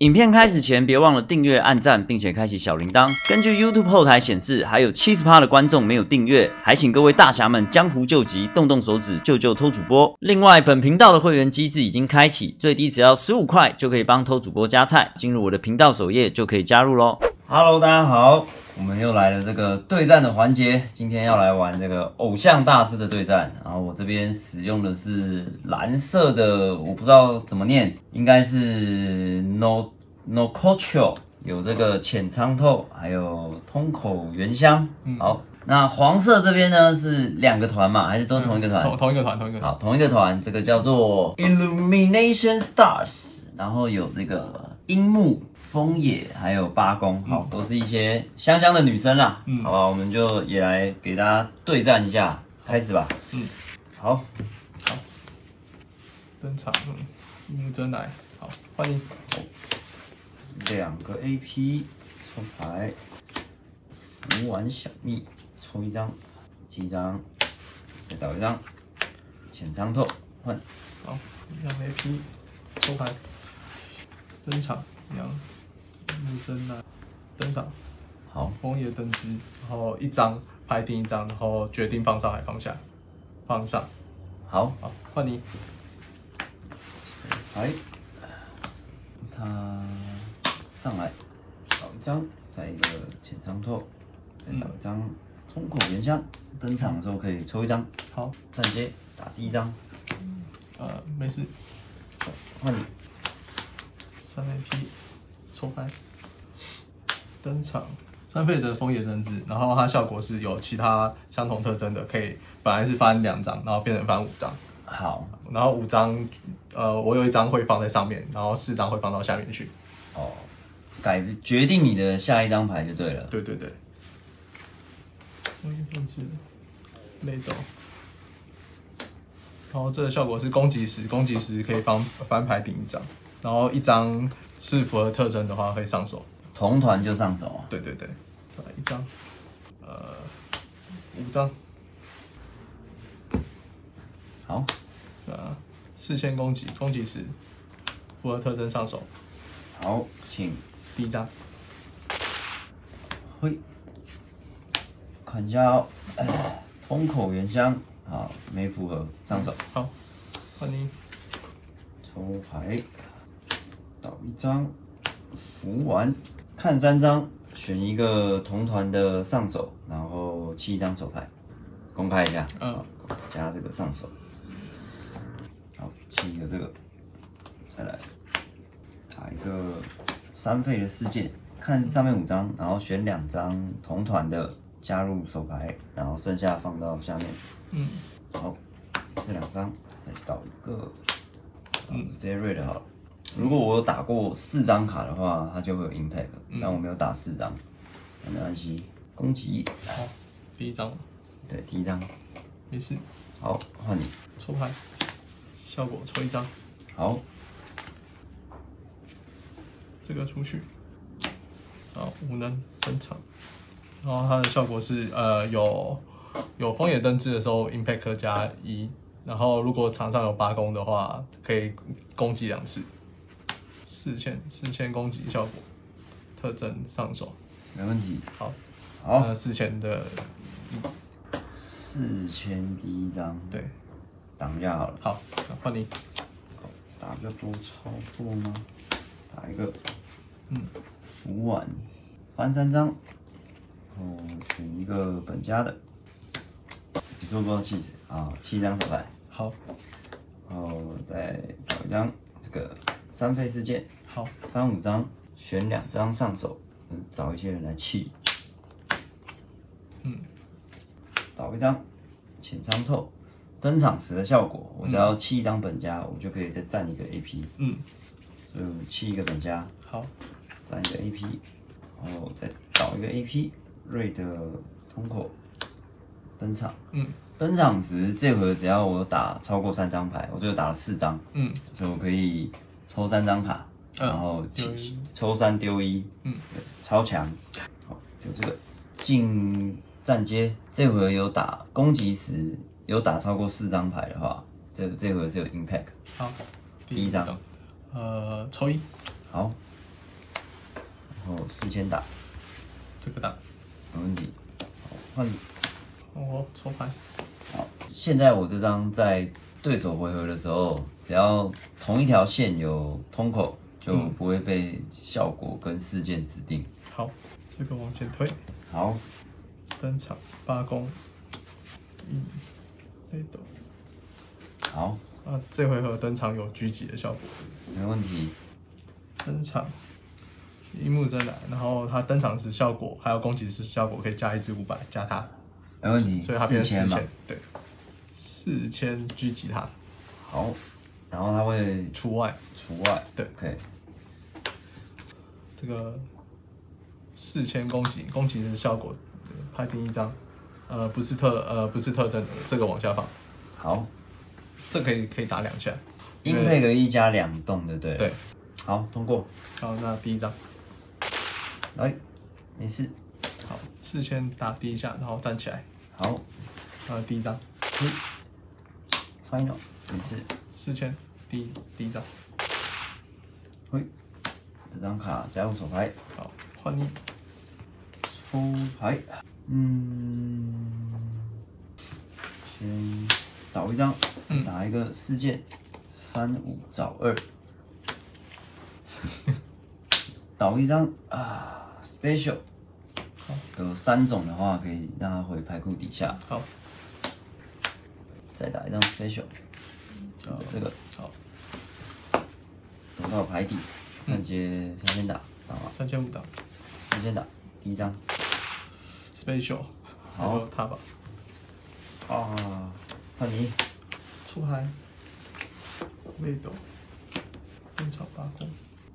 影片开始前，别忘了订阅、按赞，并且开启小铃铛。根据 YouTube 后台显示，还有70%的观众没有订阅，还请各位大侠们江湖救急，动动手指救救偷主播。另外，本频道的会员机制已经开启，最低只要15块就可以帮偷主播加菜。进入我的频道首页就可以加入咯。Hello， 大家好，我们又来了这个对战的环节，今天要来玩这个偶像大师的对战。然后我这边使用的是蓝色的，我不知道怎么念，应该是 Nococho， 有这个浅苍透，还有通口原香。好，那黄色这边呢是2个团嘛，还是都同一个团？ 同一个团。 好，同一个团，这个叫做 Illumination Stars， 然后有这个樱木、风野还有八公，好，都是一些香香的女生啦。好吧，我们就也来给大家对战一下，开始吧。好， 登场，樱木真来，好，欢迎。 2个 AP 抽牌，福丸小蜜抽一张，7张，再倒一张，浅苍透换。 好，2 AP 抽牌，登场，2樱木真来，登场。 好， 枫叶登枝，然后1张拍定1张，然后决定放上还放下，放上。 好， 换你。 牌，他上来倒一张，再一个浅苍透，再倒一张通口原香。登场的时候可以抽一张。 好， 站街打第1张。 没事。 换你。 3 AP 抽牌，登场。3费的枫叶登枝，然后它效果是有其他相同特征的，可以本来是翻2张，然后变成翻5张。 好， 然后5张，我有1张会放在上面，然后4张会放到下面去。 哦，决定你的下一张牌就对了。 对。枫叶登枝，雷斗。然后这个效果是攻击时可以翻牌顶1张，然后1张是符合特征的话可以上手。 同团就上手啊。 对，再来1张，5张。 好。 4000攻击时符合特征上手。 好，请第1张。 嘿，看一下哦。通口原香，好，没符合，上手。 好，换你。 抽牌，倒1张，福丸，看3张，选一个同团的上手，然后7张手牌，公开一下。加这个上手。好，7个这个，再来打一个3费的事件，看上面5张，然后选2张同团的加入手牌，然后剩下放到下面。好，这2张再倒一个，直接 read 好了。如果我有打过4张卡的话，它就会有 impact，但我没有打4张，没关系。攻击。 好，第1张。 对，第1张。 没事。 好，换你。 抽牌，效果抽1张。 好， 这个出去。好，无能登场。然后它的效果是有枫叶登枝的时候 impact 加1，然后如果场上有8攻的话，可以攻击2次。4000攻击效果，特征上手。 没问题。 好 ，4000 的 4000第1张。 对， 挡一下好了。 好，换你。 打比较多操作吗？打一个，福丸，翻3张，然后选一个本家的。你做不做气势？啊，7张手牌。 好， 然后再找1张这个3费事件。 好， 翻5张，选2张上手，找一些人来气。倒1张浅苍透，登场时的效果，我只要气1张本家，我就可以再占1个 AP。所以我气1个本家。 好， 占1个 AP， 然后再倒1个 AP， 瑞的通口登场。登场时这回只要我打超过3张牌，我就打了4张。所以我可以抽3张卡，然后抽3丢1。超强。好，就这个进站街，这回有打攻击时有打超过4张牌的话，这回是有 impact。 好， 第1张。 抽1。 好， 4000打， 这个打， 没问题。好，换你。 我抽牌。 好，现在我这张在对手回合的时候，只要同一条线有通口，就不会被效果跟事件指定。 好，这个往前推。 好， 登场8攻1被斗。 好， 这回合登场有狙击的效果。 没问题。 登场樱木真来，然后他登场时效果还有攻击时效果可以加1至500加他。 没问题， 所以它变成 4000嘛。 对，4000狙击他。 好，然后它会除外。对 ，OK。 这个4000攻击的效果，拍定一张，不是特征的，这个往下放。 好， 这可以打2下。 英配个1加2动，对不对？ 对。 好，通过。 好，那第一张。 来，没事。 好，4000打第一下，然后站起来。 好。 第一张。 Final， 没事。 4000第一张。 嘿，这张卡加入手牌。 好，换你。 抽牌。先倒一张，打一个事件，翻5找2。倒一张，special。有3种的话，可以让它回牌库底下。 好。 再打一张 special， 这个。 好。 走到牌底，站街3000打，打完。 3500打。 4000打，第一张。 special。好，他吧。 换你。 出牌。被斗。登场8攻。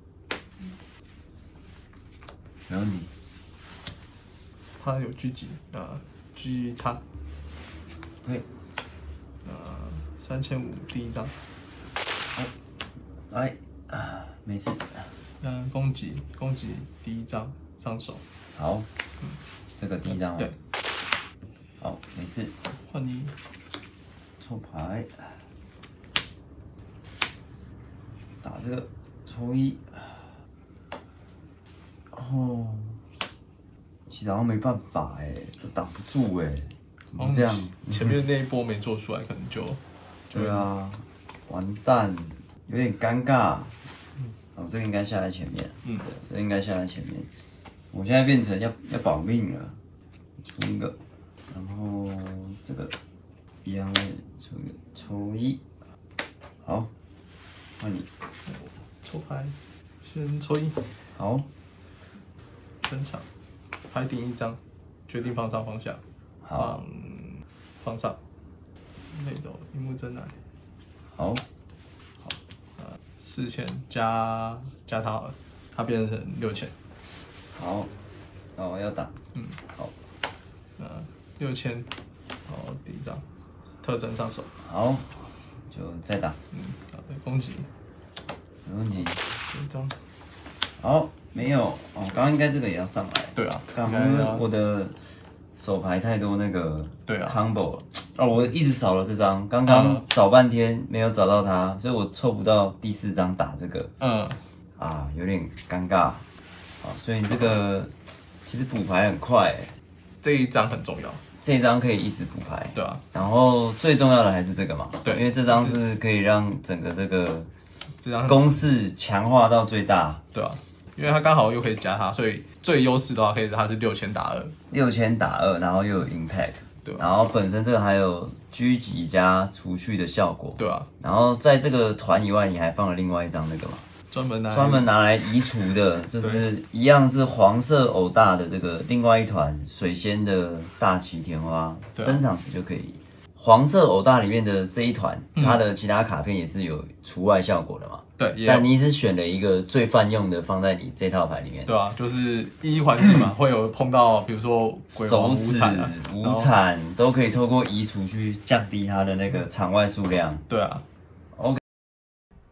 没问题。 他有狙击，狙他。 对。 3500第一张。 好，来没事。 攻击第一张上手。 好，这个第一张对。 好，没事。 换你。 抽牌。打这个抽1。其实好像没办法都挡不住怎么这样？ 前面那一波没做出来，可能就对啊，完蛋，有点尴尬。这个应该下在前面。对，这个应该下在前面。我现在变成要保命了，出一个，然后这个一样的出一个抽1。好，换你。 抽牌，先抽1。 好。 登场，拍定一张，决定放上放下。 好。 放上。内斗樱木真来。 好。 好，4000加他好了，他变成6000。 好，那我要打。好。 6000，好，第一张，特征上手。 好，就再打。 好的，攻击。 没问题。 第一张。 好，没有刚刚应该这个也要上来。 对啊， 刚因为我的手牌太多那个 combo 了。我一直少了这张，刚刚找半天没有找到它，所以我凑不到第4张打这个。有点尴尬。所以这个其实补牌很快这一张很重要。 这一张可以一直补牌。 对啊。 然后最重要的还是这个嘛。 对。 因为这张是可以让整个这个攻势强化到最大。 对啊。因为它刚好又可以加它，所以最优势的话，可以它是6000打 2，6000打2，然后又有 impact， 对， 然后本身这个还有狙击加除去的效果， 对啊， 然后在这个团以外，你还放了另外一张那个嘛，专门拿来移除的，就是一样是黄色偶大的这个另外一团水仙的大旗田花，登场时就可以。黄色偶大里面的这一团，它的其他卡片也是有除外效果的嘛。 对， 但你只选了一个最泛用的放在你这套牌里面。 对啊，就是一环境嘛，会有碰到，比如说手指、无产都可以透过移除去降低它的那个场外数量。 对啊。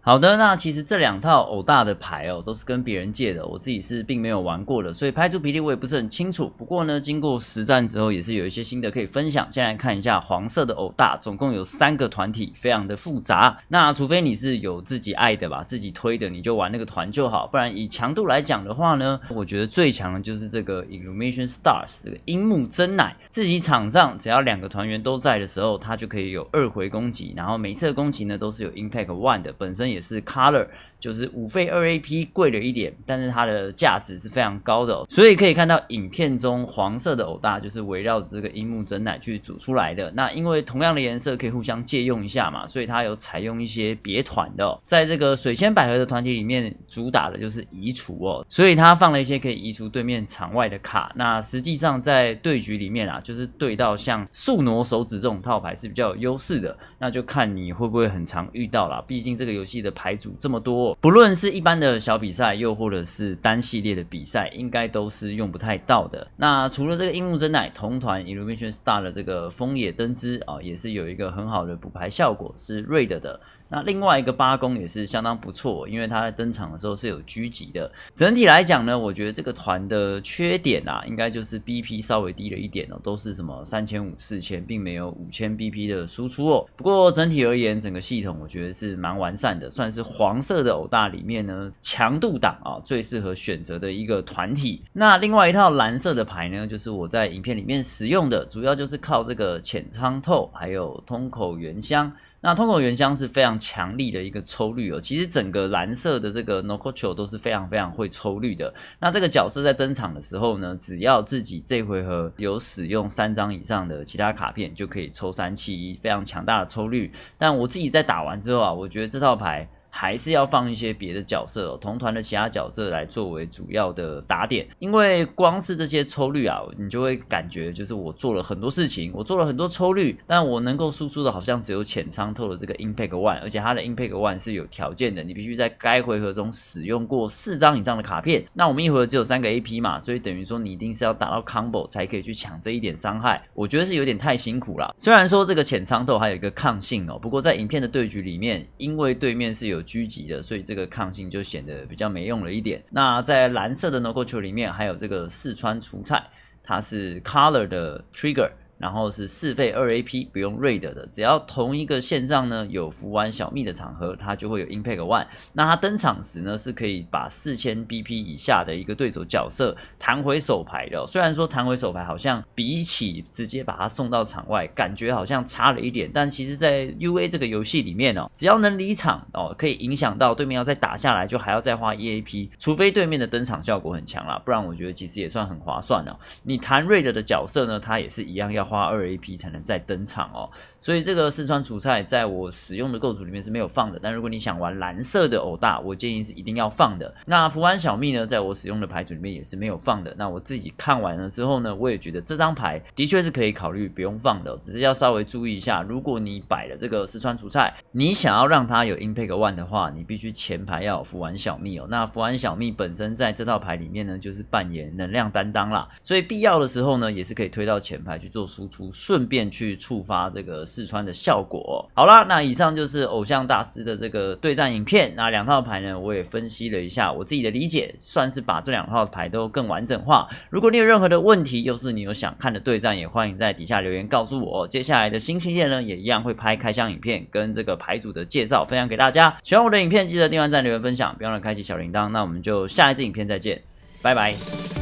好的，那其实这2套偶大的牌都是跟别人借的，我自己是并没有玩过的，所以牌组比例我也不是很清楚。不过呢，经过实战之后，也是有一些心得可以分享。先来看一下黄色的偶大，总共有3个团体，非常的复杂。那除非你是有自己爱的吧，自己推的，你就玩那个团就好。不然以强度来讲的话呢，我觉得最强的就是这个 Illumination Stars 这个樱木真乃，自己场上只要2个团员都在的时候，他就可以有2回攻击，然后每次的攻击呢都是有 Impact 1的，本身也是 Color， 就是5费2 AP 贵了一点，但是它的价值是非常高的所以可以看到影片中黄色的偶大就是围绕着这个樱木真乃去组出来的。那因为同样的颜色可以互相借用一下嘛，所以它有采用一些别团的在这个水仙百合的团体里面主打的就是移除所以它放了一些可以移除对面场外的卡。那实际上在对局里面就是对到像速挪手指这种套牌是比较有优势的，那就看你会不会很常遇到啦。毕竟这个游戏的牌组这么多不论是一般的小比赛又或者是单系列的比赛，应该都是用不太到的。那除了这个樱木真乃，同团 Illumination Star 的这个风野登之也是有一个很好的补牌效果，是 Raid 的。那另外一个八宫也是相当不错，因为他在登场的时候是有狙击的。整体来讲呢，我觉得这个团的缺点应该就是 BP 稍微低了一点都是什么3500、4000，并没有5000 BP 的输出不过整体而言，整个系统我觉得是蛮完善的，算是黄色的偶大里面呢强度档最适合选择的一个团体。那另外一套蓝色的牌呢，就是我在影片里面使用的，主要就是靠这个浅仓透还有通口原香。那通口原香是非常强力的一个抽率其实整个蓝色的这个 Nokocho 都是非常非常会抽率的。那这个角色在登场的时候呢，只要自己这回合有使用3张以上的其他卡片，就可以抽3弃1，非常强大的抽率。但我自己在打完之后我觉得这套牌还是要放一些别的角色同团的其他角色来作为主要的打点，因为光是这些抽率你就会感觉就是我做了很多事情，我做了很多抽率，但我能够输出的好像只有浅仓透的这个 Impact 1，而且它的 Impact 1是有条件的，你必须在该回合中使用过4张以上的卡片。那我们一回合只有3个 AP 嘛，所以等于说你一定是要打到 Combo 才可以去抢这一点伤害，我觉得是有点太辛苦啦。虽然说这个浅仓透还有一个抗性不过在影片的对局里面，因为对面是有狙击的，所以这个抗性就显得比较没用了一点。那在蓝色的 Nokocho 里面还有这个四川除菜，它是 Color 的 Trigger，然后是4费2 AP 不用 Raid 的，只要同一个线上呢有福丸小蜜的场合，它就会有 Impact 1。那它登场时呢是可以把4000 BP 以下的一个对手角色弹回手牌的虽然说弹回手牌好像比起直接把它送到场外感觉好像差了一点，但其实在 UA 这个游戏里面只要能离场可以影响到对面要再打下来就还要再花 1AP， 除非对面的登场效果很强啦，不然我觉得其实也算很划算你弹 Raid 的角色呢，它也是一样要花2 AP 才能再登场所以这个四川除菜在我使用的构筑里面是没有放的，但如果你想玩蓝色的偶大，我建议是一定要放的。那福丸小蜜呢，在我使用的牌组里面也是没有放的。那我自己看完了之后呢，我也觉得这张牌的确是可以考虑不用放的只是要稍微注意一下，如果你摆了这个四川除菜，你想要让它有 Impact 1的话，你必须前排要有福丸小蜜那福丸小蜜本身在这套牌里面呢，就是扮演能量担当啦，所以必要的时候呢，也是可以推到前排去做输出，顺便去触发这个四川的效果好啦，那以上就是偶像大师的这个对战影片。那2套牌呢，我也分析了一下我自己的理解，算是把这2套牌都更完整化。如果你有任何的问题，又是你有想看的对战，也欢迎在底下留言告诉我接下来的新系列呢，也一样会拍开箱影片跟这个牌组的介绍分享给大家。喜欢我的影片记得订阅、按赞、留言、分享，不要忘了开启小铃铛。那我们就下一支影片再见，拜拜。